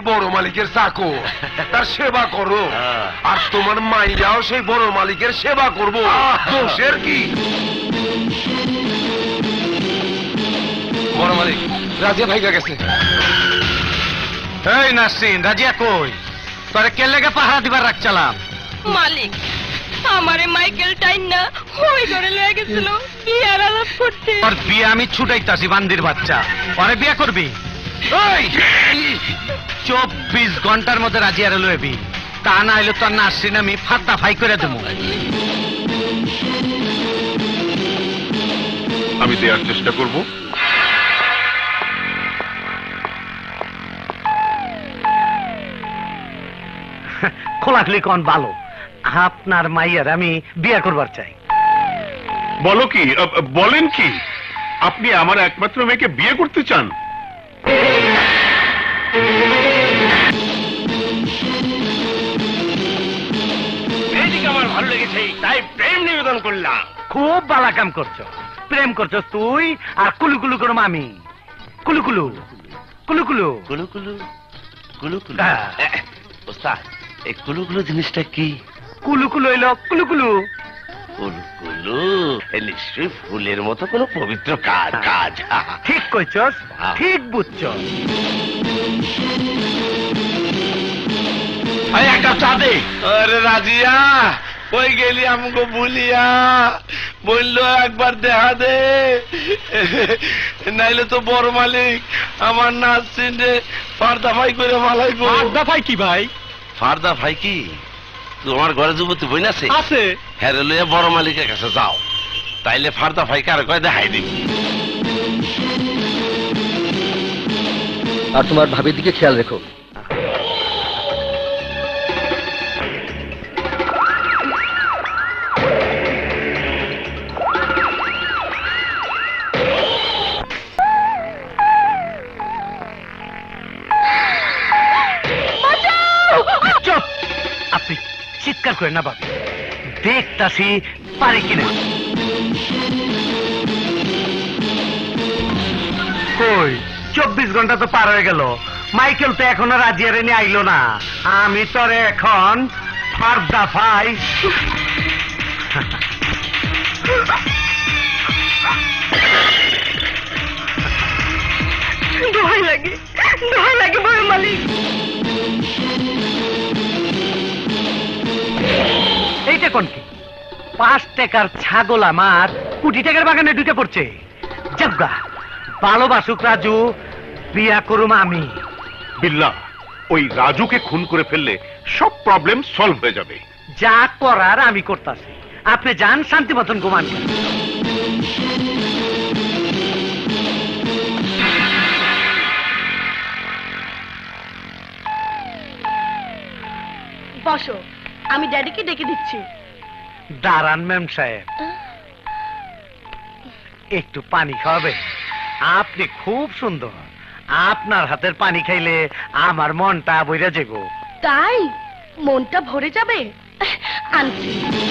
বড় মালিকের চাকর, তার সেবা করো, আর তোমার মাইয়াও সেই বড় মালিকের সেবা করবো। দোষের কি? বড় মালিক, রাজিয়া ভাইগা গেছে। এই নাসরিন, রাজিয়া কই? তোরে কে লেগে পাহারা দিবার রাখছিলাম? মালিক, আমারে মাইকেল টাইন না ওই ঘরে লয়ে গেছিল বিয়ার আলাপ করতে। তোর বিয়ে আমি ছুটাইতাছি, বান্দির বাচ্চা। পরে বিয়ে করবি? 24 ঘন্টার মধ্যে রাজিয়ারে লইবি, তা না হইলে তোর নাসরিন আমি ফাদ্দা ফাই করে দেবো। আমি দেওয়ার চেষ্টা করব। খোলাখুলি কোন ভালো, আপনার মাইয়ার আমি বিয়ে করবার চাই। বলো কি? বলেন কি? আপনি আমার একমাত্র মেয়েকে বিয়ে করতে চান? মেয়েটিকে আমার ভালো লেগেছে, তাই প্রেম নিবেদন করলাম। খুব ভালো কাম করছো, প্রেম করছো তুই আর কুলুকুলু করো আমি। কুলুকুলু কুলুকুলু কুলুকুলু কুলুকুলু। ওস্তাদ, এই কুলুকুলু জিনিসটা কি? কুলুকুলু হইল কুলুকুলু। কুলুকুলু নিশ্চয়ই ফুলের মতো কোনো পবিত্র কাজ। ঠিক কইছস, ঠিক বুঝছস। একটা চা দে। আরে রাজিয়া, কই গেলি আমাকে ভুলিয়া? বললো একবার দেখা দে, নাইলে তো বড় মালিক আমার নাসরিন রে ফারদা ভাই করে মালাইবো। ফারদা ভাই কি ভাই? ফারদা ভাই কি? তোমার ঘরে যুবতী বই আছে? আছে। হ্যাঁ, লইয়া বড় মালিকের কাছে যাও, তাইলে ফারদা ভাই কার কয় দেখাই দিবি। আর তোমার ভাবির দিকে খেয়াল রেখো। আপনি চিৎকার করেন না ভাবি, দেখতাছি পারে কিনা। কই 24 ঘন্টা তো পার হয়ে গেল, মাইকেল তো এখনো রাজিয়ারে নিয়ে আইলো না। আমি তোরে এখন ফারদা ফাই। দোহাই লাগে, দোহাই লাগে বড় মালিক। এইটা কোন কি? 5 টাকার ছাগল আমার কোটি টাকার বাগানে ঢুকে পড়ছে। জগ্গা ভালোবাসুক রাজু, বিয়া করুম আমি। বিল্লাহ, ওই রাজুকে খুন করে ফেললে সব প্রবলেম সলভ হয়ে যাবে। যা করার আমি করতেছি, আপনি যান শান্তি মতন ঘুমান। বসো, আমি ড্যাডিকে ডেকে দিচ্ছি। দাঁড়ান ম্যাম সাহেব, একটু পানি খাওয়াবে? আপনি খুব সুন্দর, আপনার হাতের পানি খাইলে আমার মনটা বইরা যাবো। তাই মনটা ভরে যাবে? আনছি।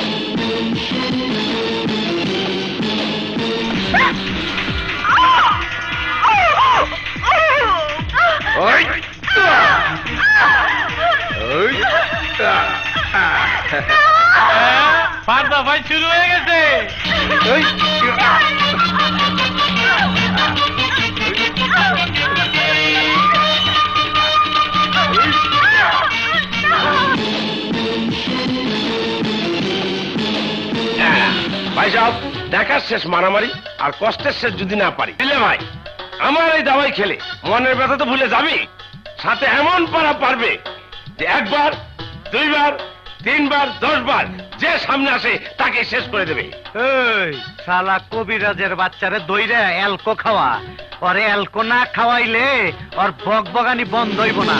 ফারদা ভাই শুরু হয়ে গেছে। ভাই সাহেব, দেখার শেষ মারামারি আর কষ্টের শেষ যদি না পারি, বুঝলে ভাই, আমার এই দাওয়াই খেলে মনের ব্যথা তো ভুলে যাবি, সাথে এমন পারা পারবে যে 1 বার 2 বার 3 বার 10 বার যে সামনে আসে তাকে শেষ করে দেবে। এই শালা কবিরাজের বাচ্চারে দইরা অ্যালকো খাওয়া, ওরে অ্যালকো না খাওয়াইলে ওর বকবগানি বন্ধ হইব না।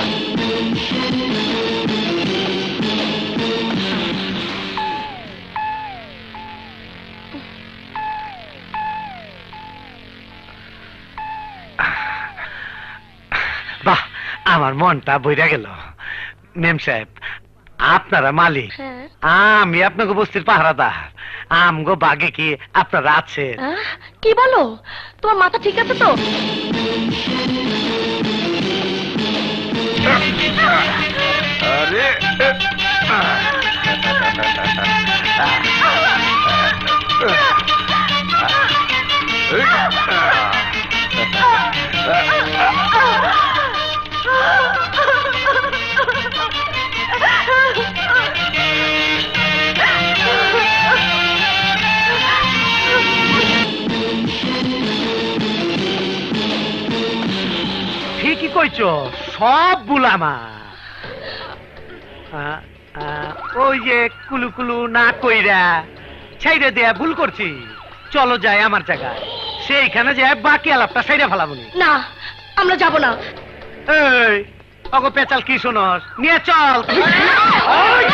বাহ, আমার মনটা বইরা গেল। মেম সাহেব, আপনারা মালিক, আমি আপনাকে বস্তির পাহারাদার। আমগো বাগে কি আপনারা আছে? কি বলো? তোমার মাথা ঠিক আছে তো? আরে ঠিকই কইছো, সব ভুল আমার। ওই যে কুলু কুলু না কইরা ছাইড়ে দেয়া ভুল করছি। চলো যাই আমার জায়গায়, সেইখানে যায় বাকি আলাপটা ছাইড়া ফেলাবনি। না, আমরা যাব না। এই অগো পেঁচাল কি শোনস, নিয়ে চল। ওই!